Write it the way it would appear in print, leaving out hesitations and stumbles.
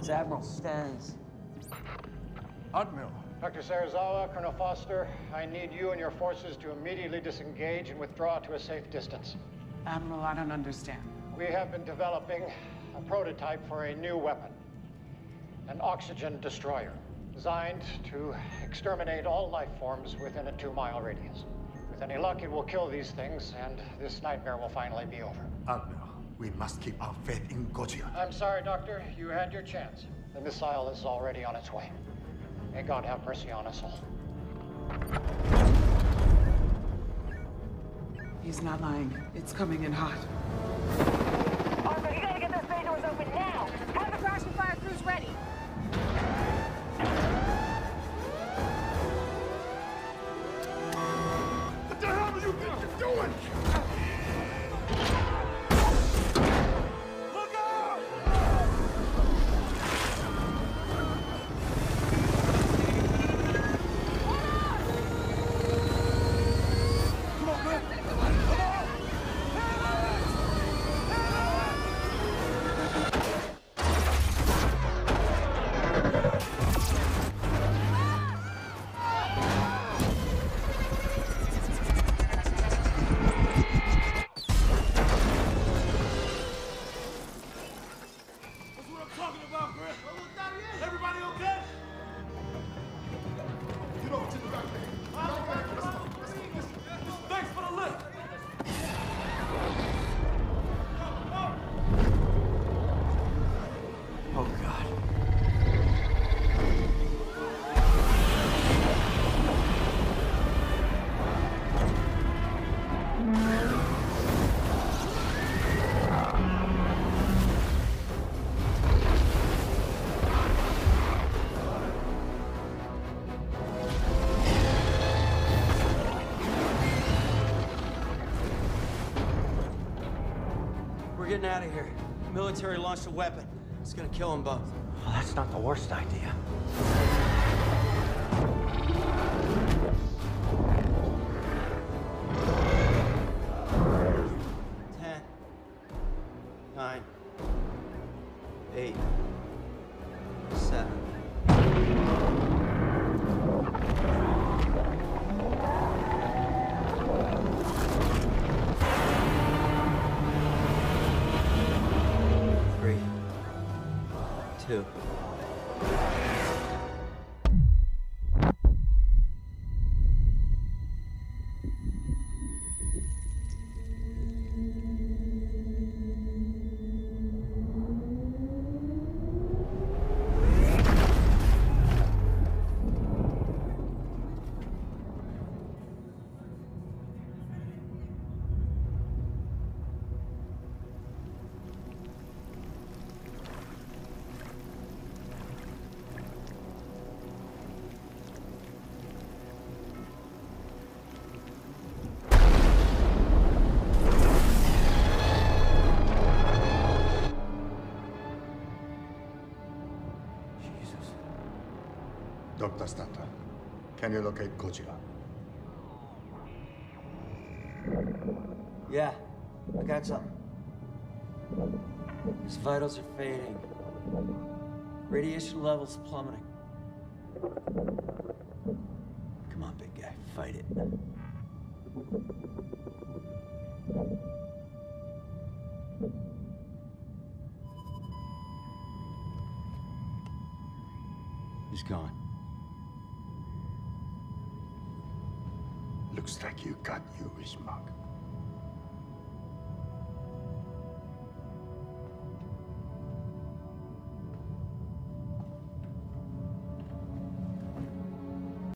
It's Admiral Stans. Admiral. Dr. Sarazawa, Colonel Foster, I need you and your forces to immediately disengage and withdraw to a safe distance. Admiral, I don't understand. We have been developing a prototype for a new weapon. An oxygen destroyer, designed to exterminate all life forms within a 2-mile radius. With any luck, it will kill these things, and this nightmare will finally be over. Admiral, we must keep our faith in Godzilla. I'm sorry, Doctor. You had your chance. The missile is already on its way. May God have mercy on us all. He's not lying. It's coming in hot. Arthur, you gotta get those bay doors open now! Have the crash and fire crews ready! What the hell do you think you're doing? Look out! Come on, man! Come on! That's what I'm talking about, Chris. Everybody okay? Get over to the back there. Thanks for the lift. Oh, God. We're getting out of here. The military launched a weapon. It's gonna kill them both. Well, that's not the worst idea. Ten, 9, 8, 7. Three, 2. Dr. Stanton, can you locate Godzilla? Yeah, I got something. His vitals are fading. Radiation levels plummeting. Come on, big guy, fight it. He's gone. Looks like you got Yuri's mug.